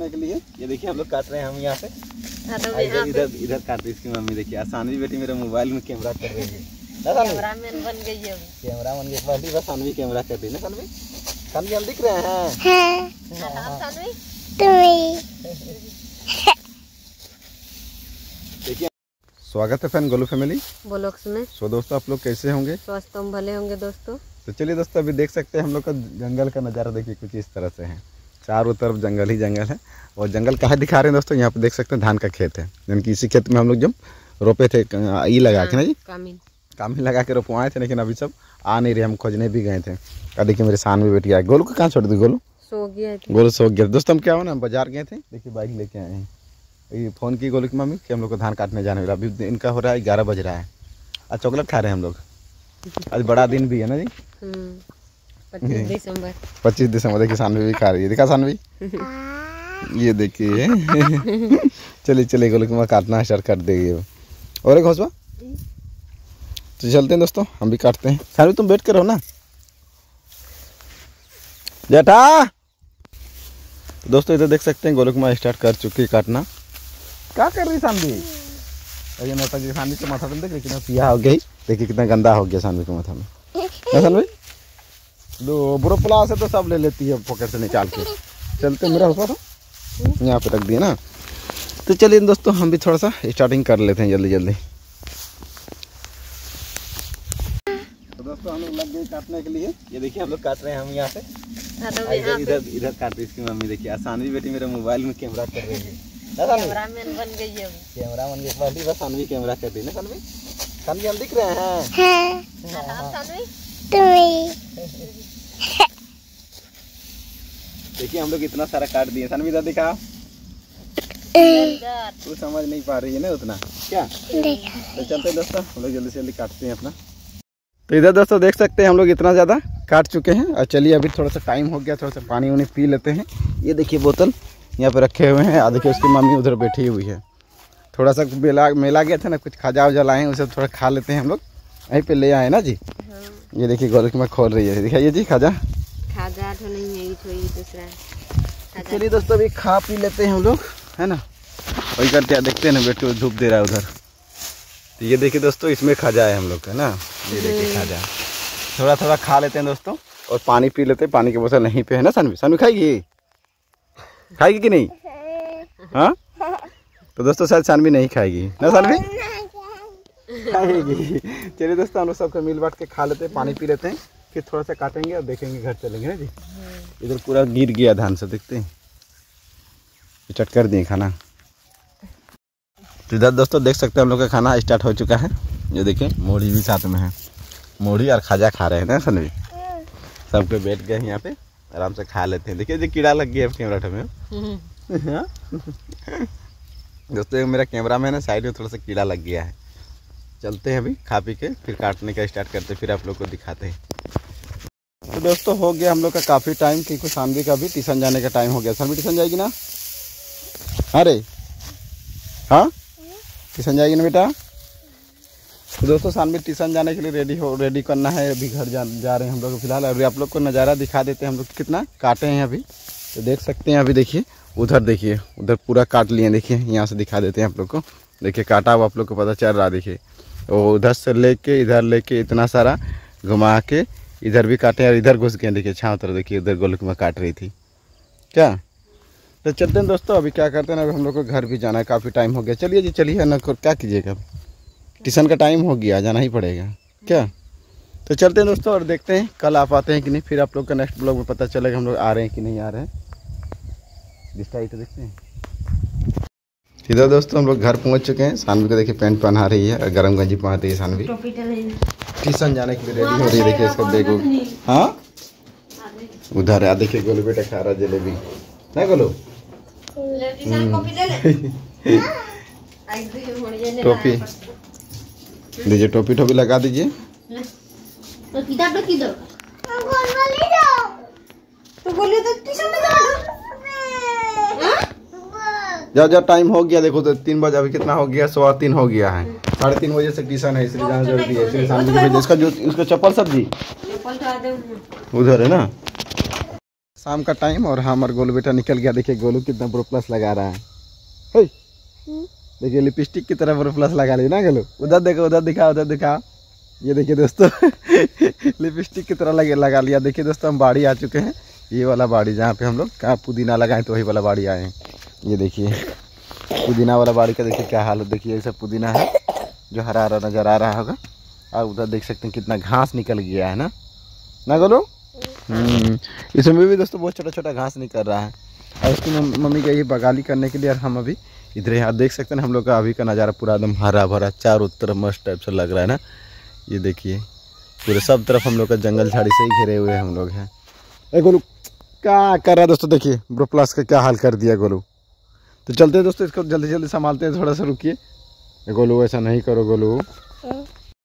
काटने के लिए। ये देखिए हम लोग काट रहे हैं हम यहाँ से। इधर इधर काट रही इसकी मम्मी। देखिए आसानवी बेटी मेरे मोबाइल में कैमरा कर रही है। कैमरामैन बन गई है। कैमरा बन गई। पहली बार सानवी कैमरा कर रही है ना सानवी। सानवी हम दिख रहे हैं। देखिए स्वागत है फैन गोलू फैमिली ब्लॉग्स में। सो दोस्तों आप लोग कैसे होंगे? स्वस्थ हम भले होंगे दोस्तों। तो चलिए दोस्तों अभी देख सकते हैं हम लोग का जंगल का नज़ारा। देखिए कुछ इस तरह से है। चारों तरफ जंगल ही जंगल है। और जंगल कहाँ दिखा रहे हैं दोस्तों? यहाँ पे देख सकते हैं धान का खेत है। यानी कि इसी खेत में हम लोग जब रोपे थे ई लगा के ना जी, कामिन लगा के रोपवाए थे। लेकिन अभी सब आ नहीं रहे। हम खोजने भी गए थे। क्या देखिए मेरे सामने बेटी आए। गोलू को कहाँ छोड़ दी? गोलू सो गया। गोलू सो गया। दोस्तों हम क्या हो ना, हम बाजार गए थे। देखिए बाइक लेके आए हैं। ये फ़ोन की गोलू की मम्मी कि हम लोग को धान काटने जाने वाला। अभी इनका हो रहा है 11 बज रहा है। आज चॉकलेट खा रहे हैं हम लोग। आज बड़ा दिन भी है ना जी। 25 दिसंबर। देखिए सानवी भी खा रही है। दिखा सानवी ये देखिए। चलिए चलिए गोलू की माँ काटना स्टार्ट कर देगी। और एक हौसला तो चलते हैं दोस्तों, हम भी काटते हैं। सानवी तुम बैठ कर रहो ना जेठा। दोस्तों इधर देख सकते हैं गोलू की माँ स्टार्ट कर चुकी है काटना। क्या कर रही सानवी? अरे माता जी सानवी के माथा में देख कितना पिया हो गई। देखिए कितना गंदा हो गया सानवी के माथा में। सानवी दो बुरा पुलाव से तो सब ले लेती है पॉकेट से निकाल के। चलते मेरा होता था यहाँ पे रख दिया ना। तो चलिए दोस्तों हम भी थोड़ा सा स्टार्टिंग कर लेते हैं जल्दी जल्दी। तो दोस्तों हम लोग लग गए काटने के लिए। ये देखिए हम लोग काट रहे हैं हम यहाँ से। इधर इधर काट रही इसकी मम्मी। देखिए आसानवी बेटी मेरे मोबाइल में कैमरा कर रही है। कैमरामैन बन गई है। कैमरा बन गई। पहली बार सानवी कैमरा कर रही है ना सानवी। सानवी हम दिख रहे हैं। देखिए हम लोग इतना सारा काट दिए। सानवी इधर दिखा। तू समझ नहीं पा रही है ना उतना क्या। तो चलते हैं दोस्तों हम लोग जल्दी से जल्दी काटते हैं अपना। तो इधर दोस्तों देख सकते हैं हम लोग इतना ज़्यादा काट चुके हैं। और चलिए अभी थोड़ा सा टाइम हो गया, थोड़ा सा पानी उन्हें पी लेते हैं। ये देखिए बोतल यहाँ पे रखे हुए हैं। देखिए उसकी मम्मी उधर बैठी हुई है। थोड़ा सा मेला गया था ना, कुछ खाजा वजा लाए हैं, उसे थोड़ा खा लेते हैं हम लोग। यहीं पे ले आए ना जी। ये देखिए गोलू की माँ खोल रही है। दिखाइए जी खाजा। खाजा तो नहीं है, दूसरा। चलिए दोस्तों अभी खा पी लेते हैं हम लोग, है ना। वही करके देखते हैं ना, बैठ के धूप दे रहा है उधर। तो ये देखिए दोस्तों इसमें खाजा है हम लोग का ना। ये देखिए खाजा। थोड़ा थोड़ा खा लेते हैं दोस्तों और पानी पी लेते हैं। पानी की बोतल नहीं पे है ना सानवी। सानवी खाएगी कि नहीं? हाँ तो दोस्तों शायद सानवी नहीं खाएगी ना। सानवी खाएगी। चलिए दोस्तों हम लोग सबको मिल बांट के खा लेते हैं, पानी पी लेते हैं, फिर थोड़ा सा काटेंगे और देखेंगे घर चलेंगे ना जी। इधर पूरा गिर गया धान से, देखते हैं। चट कर दिए खाना। तो इधर दोस्तों देख सकते हैं हम लोग का खाना स्टार्ट हो चुका है। ये देखिए मोड़ी भी साथ में है। मोड़ी और खाजा खा रहे हैं ना सानवी। सबके बैठ गए यहाँ पे आराम से खा लेते हैं। देखिए जी कीड़ा लग गया कैमरा में। दोस्तों मेरा कैमरा मैन है, साइड में थोड़ा सा कीड़ा लग गया है। चलते हैं अभी खा पी के फिर काटने का स्टार्ट करते, फिर आप लोग को दिखाते हैं। तो दोस्तों हो गया हम लोग का काफ़ी टाइम, क्योंकि सानवी का भी ट्यूशन जाने का टाइम हो गया। सानवी ट्यूशन जाएगी ना? अरे हाँ ट्यूशन जाएगी ना बेटा? तो दोस्तों सानवी ट्यूशन जाने के लिए रेडी करना है। अभी घर जा रहे हैं हम लोग फिलहाल। अभी आप लोग को नज़ारा दिखा देते हैं हम लोग कितना काटे हैं अभी। तो देख सकते हैं अभी देखिए उधर, देखिए उधर पूरा काट लिए। देखिए यहाँ से दिखा देते हैं आप लोग को। देखिए काटा हुआ आप लोग को पता चल रहा। देखिए वो उधर से लेके इधर लेके इतना सारा घुमा के इधर भी काटे और इधर घुस गए। देखिए छाँव तरह देखिए उधर गोलू की माँ काट रही थी क्या। तो चलते हैं दोस्तों अभी क्या करते हैं ना, अभी हम लोग को घर भी जाना है। काफ़ी टाइम हो गया। चलिए जी चलिए ना, क्या कीजिएगा, ट्यूशन का टाइम हो गया, जाना ही पड़ेगा क्या। तो चलते हैं दोस्तों और देखते हैं कल आप आते हैं कि नहीं। फिर आप लोग का नेक्स्ट ब्लॉग में पता चलेगा हम लोग आ रहे हैं कि नहीं आ रहे हैं। तो देखते हैं। इधर दोस्तों हम लोग घर पहुंच चुके हैं। सानवी को देखिए पैंट पहना रही है और गर्म गंजी पहना रही है। सानवी ट्यूशन जाने के लिए रेडी हो रही है। देखिए इसका बैग। हाँ उधर है। देखिए गोलू बेटा खा रहा जलेबी ना। गोलू टोपी दीजिए, टोपी टोपी लगा दीजिए। जाओ जाओ टाइम हो गया। देखो तो 3 बजे, अभी कितना हो गया? 3:15 हो गया है। 3:30 बजे से ट्यूशन है, इसलिए जाना जरूरी है। इसलिए सानवी को इसका जो उसका चप्पल सब जी उधर है ना। शाम का टाइम और हमारा गोलू बेटा निकल गया। देखिए गोलू कितना बोरोप्लस लगा रहा है। हे देखिए लिपस्टिक की तरह बोरोप्लस लगा ली ना गोलू। उधर देखो, उधर दिखाओ, उधर दिखाओ। ये देखिए दोस्तों लिपस्टिक की तरह लगा लिया। देखिए दोस्तों हम बाड़ी आ चुके हैं, ये वाला बाड़ी जहाँ पे हम लोग क्या पुदीना लगाए तो वही वाला बाड़ी आए हैं। ये देखिए पुदीना वाला बाड़ी का देखिए क्या हालत। देखिए ये सब पुदीना है जो हरा हरा नज़र आ रहा होगा। और उधर देख सकते हैं कितना घास निकल गया है ना गोलू। इसमें भी दोस्तों बहुत छोटा छोटा घास निकल रहा है। और उसकी मम्मी गई बगाली करने के लिए और हम अभी इधर यहाँ देख सकते हैं। हम लोग का अभी का नज़ारा पूरा एकदम हरा भरा चारों तरफ मस्त टाइप से लग रहा है ना। ये देखिए पूरे सब तरफ हम लोग का जंगल झाड़ी से ही घिरे हुए हम लोग हैं। ए गोलू क्या कर रहा है दोस्तों, देखिए बोरोप्लस का क्या हाल कर दिया गोलू। तो चलते हैं दोस्तों, इसको जल्दी जल्दी संभालते हैं। थोड़ा सा रुकिए गोलू, ऐसा नहीं करो गोलू।